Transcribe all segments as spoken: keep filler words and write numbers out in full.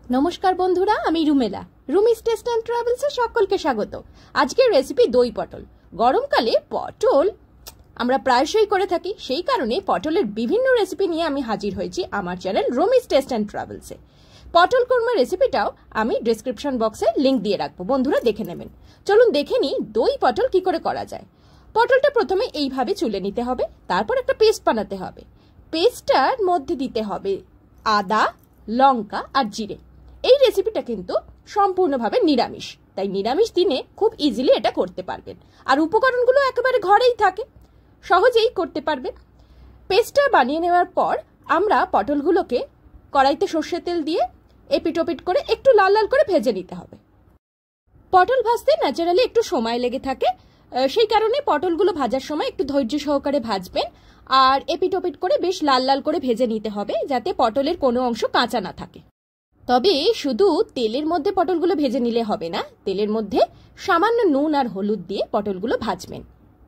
নমস্কার বন্ধুরা, আমি রুমেলা। রুমিস টেস্ট অ্যান্ড ট্রাভেলসে সকলকে স্বাগত। আজকের রেসিপি দই পটল। গরমকালে পটল আমরা প্রায়শই করে থাকি, সেই কারণে পটলের বিভিন্ন রেসিপি নিয়ে আমি হাজির হয়েছি আমার চ্যানেল রুমিস টেস্ট অ্যান্ড ট্রাভেলসে। পটল কোরমা রেসিপিটাও আমি ডেসক্রিপশন বক্সে লিঙ্ক দিয়ে রাখবো, বন্ধুরা দেখে নেবেন। চলুন দেখে নিই দই পটল কি করে করা যায়। পটলটা প্রথমে এইভাবে চুলে নিতে হবে, তারপর একটা পেস্ট বানাতে হবে। পেস্টটার মধ্যে দিতে হবে আদা, লঙ্কা আর জিরে। এই রেসিপিটা কিন্তু সম্পূর্ণভাবে নিরামিষ, তাই নিরামিষ দিনে খুব ইজিলি এটা করতে পারবেন। আর উপকরণগুলো একেবারে ঘরেই থাকে, সহজেই করতে পারবেন। পেস্টটা বানিয়ে নেওয়ার পর আমরা পটলগুলোকে কড়াইতে সর্ষের তেল দিয়ে এপিটোপিট করে একটু লাল লাল করে ভেজে নিতে হবে। পটল ভাজতে ন্যাচারালি একটু সময় লেগে থাকে, সেই কারণে পটলগুলো ভাজার সময় একটু ধৈর্য সহকারে ভাজবেন আর এপিটোপিট করে বেশ লাল লাল করে ভেজে নিতে হবে, যাতে পটলের কোনো অংশ কাঁচা না থাকে। তবে শুধু তেলের মধ্যে পটলগুলো ভেজে নিলে হবে না, তেলের মধ্যে সামান্য নুন আর হলুদ দিয়ে পটলগুলো ভাজবেন।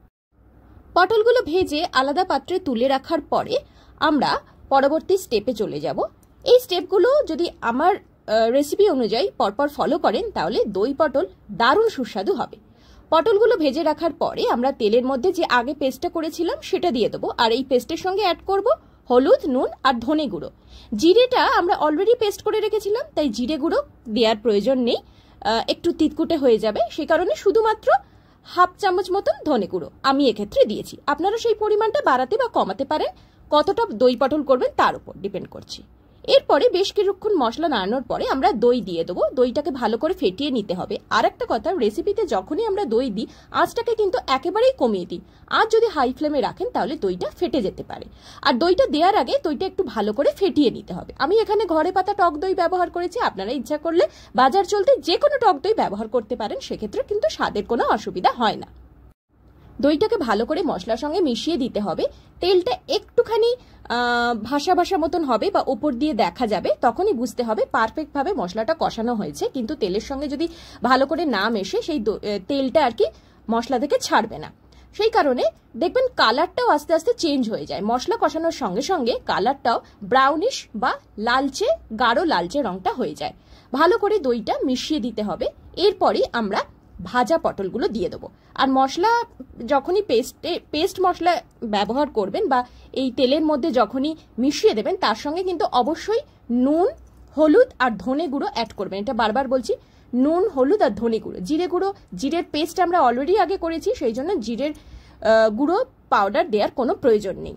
পটলগুলো ভেজে আলাদা পাত্রে তুলে রাখার পরে আমরা পরবর্তী স্টেপে চলে যাব। এই স্টেপগুলো যদি আমার রেসিপি অনুযায়ী পরপর ফলো করেন তাহলে দই পটল দারুণ সুস্বাদু হবে। পটলগুলো ভেজে রাখার পরে আমরা তেলের মধ্যে যে আগে পেস্টটা করেছিলাম সেটা দিয়ে দেবো, আর এই পেস্টের সঙ্গে অ্যাড করব হলুদ, নুন আর ধনে গুঁড়ো। জিরেটা আমরা অলরেডি পেস্ট করে রেখেছিলাম, তাই জিরে গুঁড়ো দেওয়ার প্রয়োজন নেই, একটু তিতকুটে হয়ে যাবে, সে কারণে শুধুমাত্র হাফ চামচ মতন ধনে গুঁড়ো আমি এক্ষেত্রে দিয়েছি। আপনারা সেই পরিমাণটা বাড়াতে বা কমাতে পারেন, কতটা দই পটল করবেন তার উপর ডিপেন্ড করছে। এরপরে বেশ কিছুক্ষণ মশলা নাড়ানোর পরে আমরা দই দিয়ে দেবো। দইটাকে ভালো করে ফেটিয়ে নিতে হবে। আর একটা কথা, রেসিপিতে যখনই আমরা দই দিই আঁচটাকে কিন্তু একেবারেই কমিয়ে দিই। আঁচ যদি হাই ফ্লেমে রাখেন তাহলে দইটা ফেটে যেতে পারে। আর দইটা দেওয়ার আগে দইটা একটু ভালো করে ফেটিয়ে নিতে হবে। আমি এখানে ঘরে পাতা টক দই ব্যবহার করেছি, আপনারা ইচ্ছা করলে বাজার চলতে যে কোনো টক দই ব্যবহার করতে পারেন, সেক্ষেত্রে কিন্তু স্বাদের কোনো অসুবিধা হয় না। দইটাকে ভালো করে মশলার সঙ্গে মিশিয়ে দিতে হবে। তেলটা একটুখানি ভাসা ভাসা মতন হবে বা উপর দিয়ে দেখা যাবে, তখনই বুঝতে হবে পারফেক্টভাবে মশলাটা কষানো হয়েছে। কিন্তু তেলের সঙ্গে যদি ভালো করে না মেশে সেই তেলটা আর কি মশলা থেকে ছাড়বে না, সেই কারণে দেখবেন কালারটাও আস্তে আস্তে চেঞ্জ হয়ে যায়। মশলা কষানোর সঙ্গে সঙ্গে কালারটাও ব্রাউনিশ বা লালচে, গাঢ় লালচে রংটা হয়ে যায়। ভালো করে দইটা মিশিয়ে দিতে হবে। এরপরই আমরা ভাজা পটলগুলো দিয়ে দেবো। আর মশলা যখনই পেস্টে পেস্ট মশলা ব্যবহার করবেন বা এই তেলের মধ্যে যখনই মিশিয়ে দেবেন, তার সঙ্গে কিন্তু অবশ্যই নুন, হলুদ আর ধনে গুঁড়ো অ্যাড করবেন। এটা বারবার বলছি, নুন, হলুদ আর ধনে গুঁড়ো। জিরে গুঁড়ো, জিরের পেস্ট আমরা অলরেডি আগে করেছি, সেই জন্য জিরের গুঁড়ো পাউডার দেওয়ার কোনো প্রয়োজন নেই।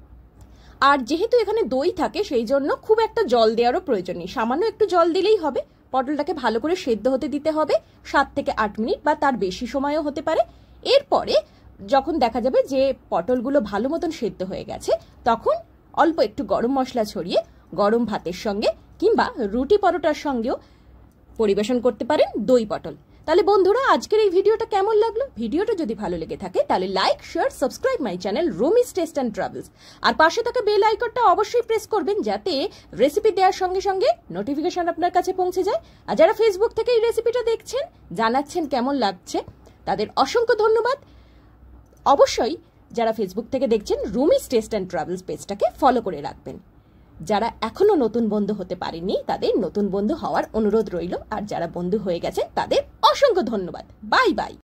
আর যেহেতু এখানে দই থাকে সেই জন্য খুব একটা জল দেওয়ারও প্রয়োজন নেই, সামান্য একটু জল দিলেই হবে। পটলটাকে ভালো করে সেদ্ধ হতে দিতে হবে, সাত থেকে আট মিনিট বা তার বেশি সময়ও হতে পারে। এরপরে যখন দেখা যাবে যে পটলগুলো ভালো মতন সেদ্ধ হয়ে গেছে, তখন অল্প একটু গরম মশলা ছড়িয়ে গরম ভাতের সঙ্গে কিংবা রুটি পরোটার সঙ্গেও পরিবেশন করতে পারেন দই পটল। তাহলে বন্ধুরা, আজকের এই ভিডিওটা কেমন লাগলো? ভিডিওটা যদি ভালো লেগে থাকে তাহলে like, share, subscribe my channel Rumi's taste and travels. আর পাশে থাকা বেল আইকনটা অবশ্যই প্রেস করবেন, যাতে রেসিপি দেওয়ার সঙ্গে সঙ্গে নোটিফিকেশন আপনার কাছে পৌঁছে যায়। আর যারা ফেসবুক থেকে এই রেসিপিটা দেখছেন, জানাচ্ছেন কেমন লাগছে, তাদের অসংখ্য ধন্যবাদ। অবশ্যই যারা ফেসবুক থেকে দেখছেন রুমিস টেস্ট অ্যান্ড ট্রাভেলস পেজটাকে ফলো করে রাখবেন। যারা এখনো নতুন বন্ধু হতে পারেননি তাদের নতুন বন্ধু হওয়ার অনুরোধ রইল, আর যারা বন্ধু হয়ে গেছেন তাদের অসংখ্য ধন্যবাদ। Bye by.